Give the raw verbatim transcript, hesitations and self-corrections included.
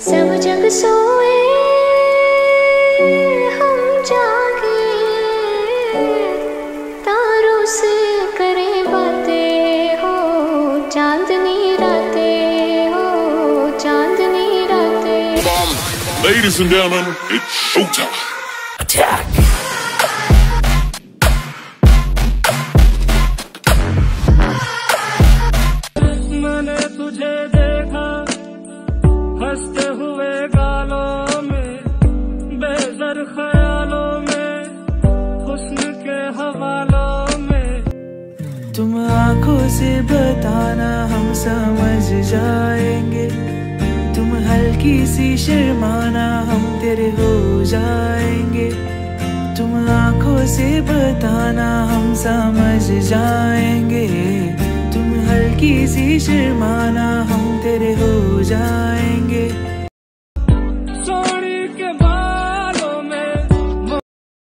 सब जग सोए हम जागे, तारों से करें बातें हो चांदनी रातें, हो चांदनी रातें। Ladies and gentlemen, it's showtime. Attack! मैंने तुझे देखा हंसते हुए गालों में, बेज़र ख्यालों में, हुस्न के हवालों में। तुम आंखों से बताना हम समझ जाएंगे, तुम हल्की सी शर्माना हम तेरे हो जाएंगे। तुम आंखों से बताना हम समझ जाएंगे, तुम हल्की सी शर्माना हम तेरे हो जाएंगे।